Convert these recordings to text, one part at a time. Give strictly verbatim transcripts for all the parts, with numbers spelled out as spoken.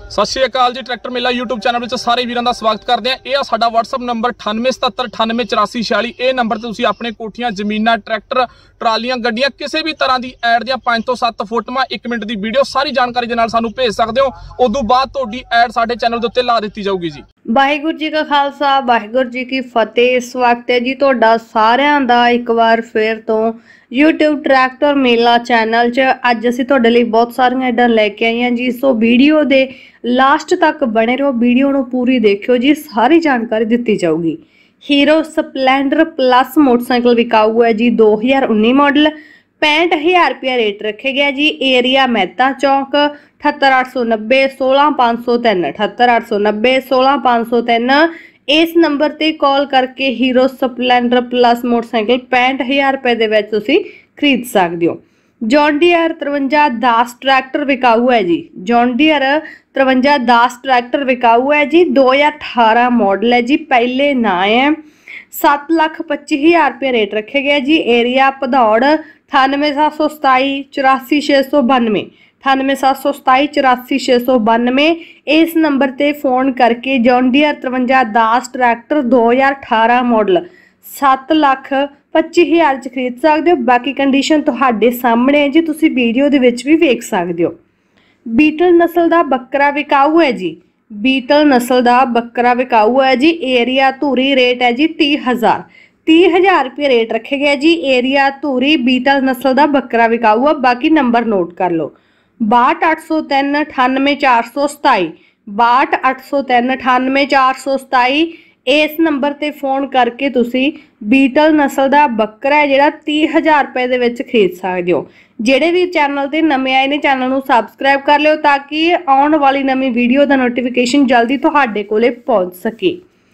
सत श्री अकाल जी। ट्रैक्टर मेला यूट्यूब चैनल में सारे वीरों का स्वागत करते हैं। यह साडा व्हाट्सएप नंबर अठानवे सतहत्तर अठानवे चौरासी छियाली। यह नंबर से अपने कोठियां जमीनां ट्रैक्टर ट्रालियां गड्डियां किसी भी तरह की ऐड दियां पांच तो सत्त फोटोआं एक मिनट की वीडियो सारी जानकारी के नाल सानू भेज सकते हो। उदों बाद तुहाडी ऐड साडे चैनल के उत्ते ला दी जाऊगी जी। वाहिगुरू जी का खालसा वाहिगुरू जी की फतेह। इस वक्त है जी तुहाडा सारिआं दा एक बार फिर तो यूट्यूब ट्रैक्टर मेला चैनल च अज असीं तुहाडे लई बहुत सारियां ऐडां लैके आए हैं जी। सो वीडियो दे लास्ट तक बने रहो, वीडियो नूं पूरी देखियो जी, सारी जानकारी दित्ती जाऊगी। हीरो स्पलैंडर प्लस मोटरसाइकिल विकाऊ है जी, दो हज़ार उन्नीस मॉडल, पैंठ हज़ार रुपया रेट रखे गया जी। एरिया मेहता चौक, अठहत्तर अठ सौ नब्बे सोलह पाँच सौ तीन, अठहत्तर अठ सौ नब्बे सोलह पाँच सौ तीन। इस नंबर ते कॉल करके हीरो स्पलैंडर प्लस मोटरसाइकिल पैंठ हज़ार रुपए दे विच तुसीं खरीद सकदे हो। जॉन डीयर तिरवंजा दस ट्रैक्टर विकाऊ है जी। जॉन डीयर तिरवंजा दस ट्रैक्टर विकाऊ है जी, दो हज़ार अठारह मॉडल है जी, पहले ना है। सत्त लख पच्ची हज़ार रुपये रेट रखे गए जी। एरिया भदौड़, अठानवे सत्त सौ सताई चौरासी छे सौ बानवे, अठानवे सत्त सौ सताई चौरासी छे सौ बानवे। इस नंबर ते फोन करके जॉन डीयर तिरवंजा दस ट्रैक्टर दो हज़ार अठारह मॉडल सत्त लख पच्ची हज़ार च खरीद सकते हो। बाकी कंडीशन तुहाडे सामने है जी, तुसीं वीडियो दे विच भी वेख सकते हो। बीटल नस्ल का बकरा विकाऊ है जी। बीटल नस्ल का बकरा विकाऊ है जी। एरिया धूरी, रेट है जी तीह हज़ार तीह हज़ार रुपये रेट रखे गए जी। एरिया धूरी, बीटल नस्ल का बकरा विकाऊ है। बाकी नंबर नोट कर लो, बाहठ अठ सौ तीन अठानवे चार सौ सताई, बाहठ अठ सौ तीन अठानवे चार सौ सताई। इस नंबर ते फोन करके तुसी बीटल नस्ल का बकरा है जिहड़ा तीह हज़ार रुपए दे विच खरीद सकदे हो। ਜਿਹੜੇ भी चैनल ते नवे आए ने चैनल नूं सबसक्राइब कर लियो ताकि आने वाली नवी वीडियो का नोटिफिकेशन जल्दी तुहाडे कोले पहुंच सके।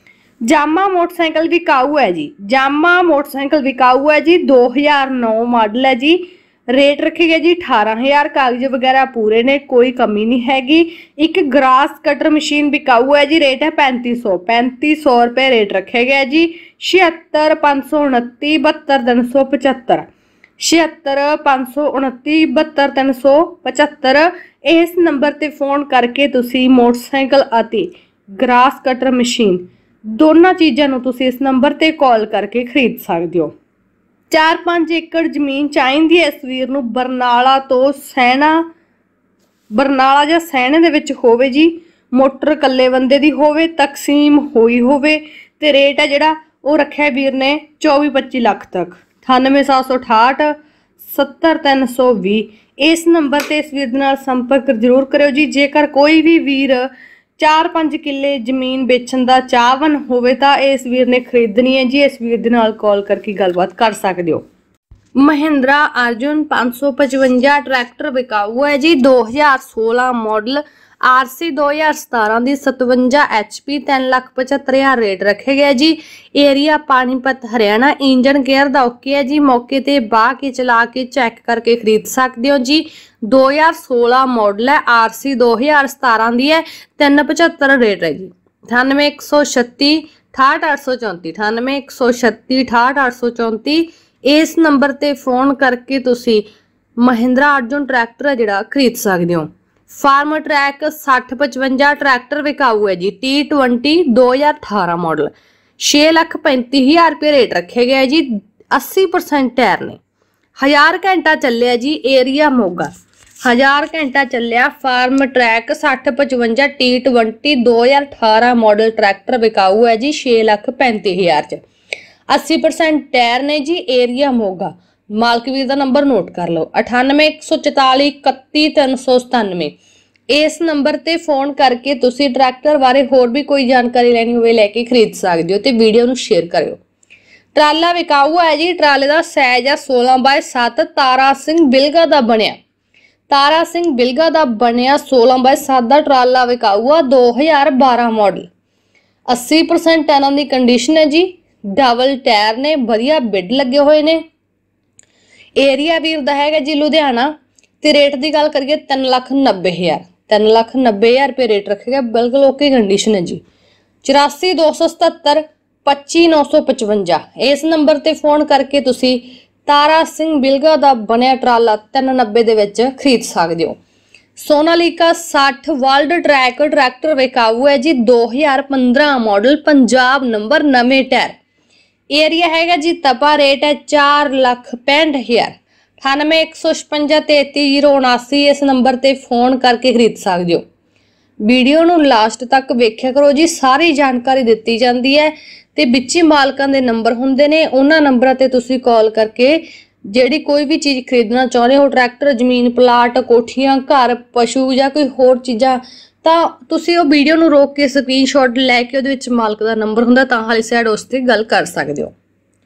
जामा मोटरसाइकिल विकाऊ है जी। जामा मोटरसाइकिल विकाऊ है जी, दो हज़ार नौ मॉडल है जी। रेट रखे गए जी अठारह हज़ार, कागज वगैरह पूरे ने, कोई कमी नहीं हैगी। एक ग्रास कटर मशीन विकाऊ है जी, रेट है पैंती सौ पैंती सौ रुपये रेट रखे गए जी। छिहत्तर पाँच सौ उनती बहत्तर तीन सौ पचहत्तर, छिहत्तर पाँच सौ उनती बहत्तर तीन सौ पचहत्तर। इस नंबर ते फोन करके तुसी मोटरसाइकिल अते ग्रास कटर मशीन दोनों चीज़ों नूं तुसी इस नंबर ते कॉल करके खरीद सकते हो। चार पाँच एकड़ जमीन चाहिए है इस वीर नूं, बरनाला तो सैना, बरनाला जां सैने दे विच होवे जी। मोटर कल्ले बंदे दी होवे, तकसीम होई होवे ते रेट है जिहड़ा वो रखिया वीर ने चौबी पच्ची लख तक। अठानवे सात सौ अठाहठ सत्तर तीन सौ भी। इस नंबर ते इस वीर दे नाल संपर्क जरूर करो जी। जेकर कोई भी वीर चार पाँच किले जमीन बेचण दा चाहवन होवे तां इस वीर ने खरीदनी है जी, इस वीर दे नाल कॉल करके गलबात कर सकते हो। महिंद्रा अर्जुन पाँच सौ पचवंजा ट्रैक्टर विकाऊ है जी, दो हज़ार सोलह मॉडल, आर सी दो हज़ार सतारह की सतवंजा एच पी, तीन लख पचहत्तर हज़ार रेट रखे गए जी। Area Panipat Haryana. Engine gear दा ओके है जी, मौके ते बाह के चला के चेक करके खरीद सकते हो जी। दो हज़ार सोलह मॉडल है, आर सी दो हज़ार सतारह की है, तीन पचहत्तर रेट है जी। अठानवे एक सौ छत्ती अठाहठ अठ सौ चौंती, अठानवे एक सौ छत्ती अठाहठ अठ सौ चौंती। इस नंबर ते फोन करके तुसी महिंद्रा अर्जुन ट्रैक्टर है जिहड़ा खरीद सकते हो। फार्म ट्रैक सठ पचवंजा ट्रैक्टर विकाऊ है जी, टी ट्वेंटी दो हज़ार अठारह मॉडल, छे लख पैंती हज़ार रुपये रेट रखे गए जी। अस्सी परसेंट टायर ने, हज़ार घंटा चलिया जी। एरिया मोगा, हज़ार घंटा चलिया। फार्म ट्रैक सठ पचवंजा टी ट्वेंटी दो हज़ार अठारह मॉडल ट्रैक्टर विकाऊ है जी, छे लख पैंती हज़ार च। अस्सी परसेंट टायर ने जी। एरिया मोगा। मालक वीर का नंबर नोट कर लो, अठानवे एक सौ चौताली इकत्ती तीन सौ सतानवे। इस नंबर ते फोन करके तुसी ट्रैक्टर बारे होर भी कोई जानकारी लैनी होवे लैके खरीद सकते हो ते वीडियो नूं शेयर करियो। ट्राला विकाऊ है जी। ट्राले का साइज है सोलह बाय सत्त, तारा सिंह बिलगा का बनया, तारा सिंह बिलगा का बनया सोलह बाय सत्त का ट्राला विकाऊ है, दो हज़ार बारह मॉडल, अस्सी परसेंट टायरां की कंडीशन है जी। डबल टायर ने, वधिया बिड लगे हुए ने। एरिया वीर दा हैगा जी लुधियाना ते रेट की गल करिए तीन लख नब्बे हज़ार, तीन लख नब्बे हज़ार रुपये रेट रखे गए, बिल्कुल ओके कंडीशन है जी। चौरासी दो सौ सतहत्तर पच्ची नौ सौ पचवंजा। इस नंबर ते फोन करके तुसी तारा सिंह बिलगा का बनया ट्राला तीन नब्बे दे विच खरीद सकते हो। सोनालिका साठ वर्ल्ड ट्रैक ट्रैक्टर विकाऊ है जी दो हज़ार पंद्रह मॉडल पंजाब नंबर नवे टायर। एरिया हैगा जी तपा। रेट है चार लख पैंठ हज़ार। अठानवे एक सौ छपंजा तेती जीरो उनासी इस नंबर ते फोन करके खरीद सकते हो। वीडियो नूं लास्ट तक वेख्या करो जी, सारी जानकारी दित्ती जाती है ते विच ही मालकां दे नंबर हुंदे ने। उन्हां नंबरां ते तुसीं कॉल करके ਜਿਹੜੀ कोई भी चीज़ खरीदना चाहते हो, ट्रैक्टर, जमीन, प्लाट, कोठियां, घर, पशु या कोई होर चीज़ां, ਤਾਂ ਤੁਸੀਂ ਉਹ ਵੀਡੀਓ ਨੂੰ ਰੋਕ ਕੇ ਸਕਰੀਨਸ਼ਾਟ ਲੈ ਕੇ ਉਹਦੇ ਵਿੱਚ ਮਾਲਕ ਦਾ ਨੰਬਰ ਹੁੰਦਾ ਤਾਂ ਵਾਲੀ ਸਾਈਡ ਉਸ ਤੇ ਗੱਲ ਕਰ ਸਕਦੇ ਹੋ।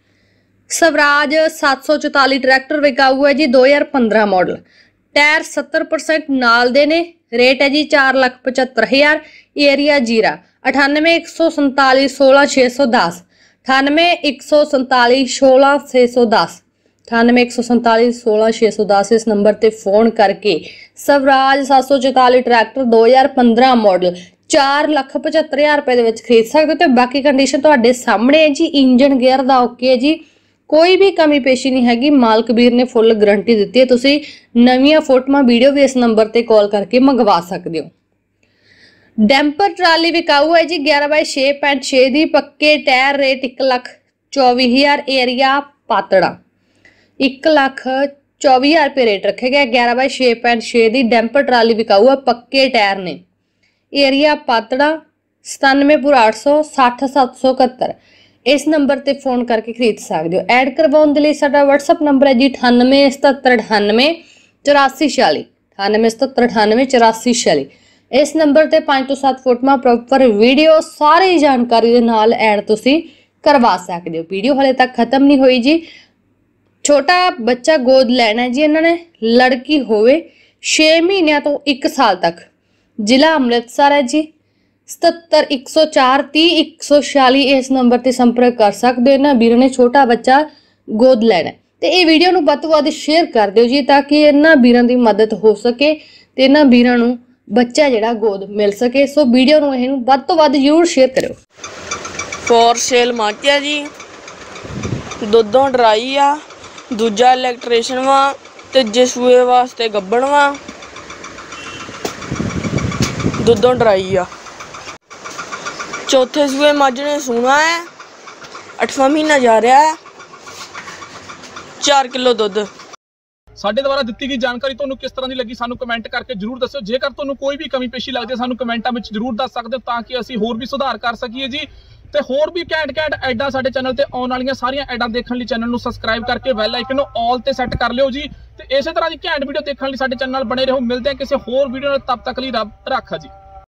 ਸਵਰਾਜ ਸੱਤ ਸੌ ਚੁਤਾਲੀ ਟਰੈਕਟਰ ਵਿਕਾਊ ਹੈ ਜੀ ਦੋ ਹਜ਼ਾਰ ਪੰਦਰਾਂ ਮਾਡਲ। ਟਾਇਰ ਸੱਤਰ परसेंट ਨਾਲ ਦੇ ਨੇ। ਰੇਟ ਹੈ ਜੀ ਚਾਰ ਲੱਖ ਪਝੱਤਰ ਹਜ਼ਾਰ। ਏਰੀਆ ਜੀਰਾ। ਅਠਾਨਵੇਂ ਇੱਕ ਸੌ ਸੰਤਾਲੀ ਸੋਲਾਂ ਛੇ ਸੌ ਦਸ। ਅਠਾਨਵੇਂ ਇੱਕ ਸੌ ਸੰਤਾਲੀ ਸੋਲਾਂ ਛੇ ਸੌ ਦਸ। अठानवे एक सौ संताली सोलह छे सौ दस इस नंबर ते फोन करके स्वराज सात सौ चौताली ट्रैक्टर दो हज़ार पंद्रह मॉडल चार लख पचहत्तर हज़ार रुपए दे विच खरीद सकते हो। ते बाकी कंडीशन तुहाडे सामने है जी। इंजन गेयर दा ओके है जी, कोई भी कमी पेशी नहीं हैगी। मालक वीर ने फुल गारंटी दित्ती है। तुसीं नवीं फोटोआं वीडियो भी इस नंबर ते कॉल करके मंगवा सकते हो। डैंपर ट्राली विकाऊ है जी ग्यारह बाई छे पैंठ छे दी पक्के टायर। रेट एक लख चौबी हज़ार। एरिया पातड़ा। एक लाख चौबी हज़ार रुपये रेट रखे गए। ग्यारह बाई छे पैंठ छे की डैंपर ट्राली विकाऊ है, पक्के टायर ने। एरिया पातड़ा। सतानवेपुर आठ सौ सठ सत्त सौ इकहत्तर इस नंबर ते फोन करके खरीद सकते हो। ऐड करवाने के लिए साडा व्हाट्सअप नंबर है जी अठानवे सतहत्तर अठानवे चौरासी छियाली। अठानवे सतहत्तर अठानवे चौरासी छियाली इस नंबर ते पाँच तो सत्त फोटोआं प्रॉपर वीडियो सारी जानकारी दे नाल ऐड तुसीं करवा सकते हो। वीडियो हाले तक खत्म नहीं हुई जी। छोटा बच्चा गोद लेना है जी इन्होंने। लड़की होवे छे महीनों तो एक साल तक। जिला अमृतसर है जी। सतहत्तर एक सौ चार तीह एक सौ छियाली इस नंबर ते संपर्क कर सकते हो। इन्होंने वीर ने छोटा बच्चा गोद लेना है तो ये वीडियो नूं वध तो वध शेयर कर दिओ जी, ताकि इन्हां वीरां दी मदद हो सके ते इन्हां वीरां नूं बच्चा जिहड़ा गोद मिल सके। सो वीडियो नूं इहनूं वध तो वध जरूर शेयर करिओ। फॉर सेल माचिया जी, दुद्धों ड्राई आ, दूजा इलैक्ट्रीशियन वा, तीजे सूए वास्ते गब्बन वा, दुद्धों ड्राई आ। चौथे सूए मझ ने सूना है, अठवां महीना जा रहा है, चार किलो दुध। ਸਾਡੇ ਦੁਆਰਾ ਦਿੱਤੀ ਗਈ ਜਾਣਕਾਰੀ ਤੁਹਾਨੂੰ ਕਿਸ ਤਰ੍ਹਾਂ ਦੀ ਲੱਗੀ ਸਾਨੂੰ ਕਮੈਂਟ ਕਰਕੇ ਜਰੂਰ ਦੱਸਿਓ। ਜੇਕਰ ਤੁਹਾਨੂੰ ਕੋਈ ਵੀ ਕਮੀ ਪੇਸ਼ੀ ਲੱਗਦੀ ਹੈ ਸਾਨੂੰ ਕਮੈਂਟਾਂ ਵਿੱਚ ਜਰੂਰ ਦੱਸ ਸਕਦੇ ਹੋ ਤਾਂ ਕਿ ਅਸੀਂ ਹੋਰ ਵੀ ਸੁਧਾਰ ਕਰ ਸਕੀਏ ਜੀ। ਤੇ ਹੋਰ ਵੀ ਘੈਂਟ ਘੈਂਟ ਐਡਾਂ ਸਾਡੇ ਚੈਨਲ ਤੇ ਆਉਣ ਵਾਲੀਆਂ ਸਾਰੀਆਂ ਐਡਾਂ ਦੇਖਣ ਲਈ ਚੈਨਲ ਨੂੰ ਸਬਸਕ੍ਰਾਈਬ ਕਰਕੇ ਬੈਲ ਆਈਕਨ ਨੂੰ ਆਲ ਤੇ ਸੈੱਟ ਕਰ ਲਿਓ ਜੀ। ਤੇ ਇਸੇ ਤਰ੍ਹਾਂ ਦੀ ਘੈਂਟ ਵੀਡੀਓ ਦੇਖਣ ਲਈ ਸਾਡੇ ਚੈਨਲ ਨਾਲ ਬਣੇ ਰਹੋ। ਮਿਲਦੇ ਹਾਂ ਕਿਸੇ ਹੋਰ ਵੀਡੀਓ ਨਾਲ, ਤਬ ਤੱਕ ਲਈ ਰੱਬ ਰਾਖਾ ਜੀ।